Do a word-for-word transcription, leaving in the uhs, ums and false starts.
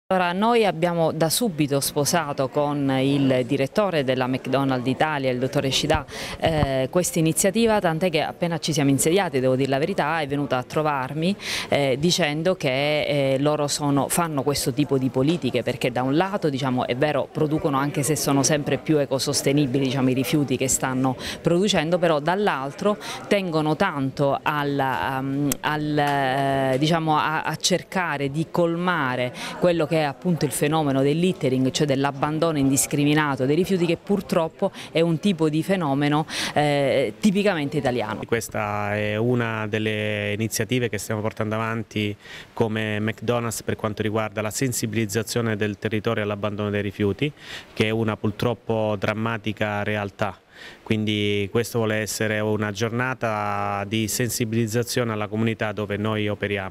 Allora, noi abbiamo da subito sposato con il direttore della McDonald's Italia, il dottore Scida, eh, questa iniziativa, tant'è che appena ci siamo insediati, devo dire la verità, è venuta a trovarmi eh, dicendo che eh, loro sono, fanno questo tipo di politiche perché da un lato, diciamo, è vero, producono, anche se sono sempre più ecosostenibili, diciamo, i rifiuti che stanno producendo, però dall'altro tengono tanto al, um, al, eh, diciamo, a, a cercare di colmare quello che è appunto il fenomeno del littering, cioè dell'abbandono indiscriminato dei rifiuti, che purtroppo è un tipo di fenomeno eh, tipicamente italiano. Questa è una delle iniziative che stiamo portando avanti come McDonald's per quanto riguarda la sensibilizzazione del territorio all'abbandono dei rifiuti, che è una purtroppo drammatica realtà. Quindi questo vuole essere una giornata di sensibilizzazione alla comunità dove noi operiamo.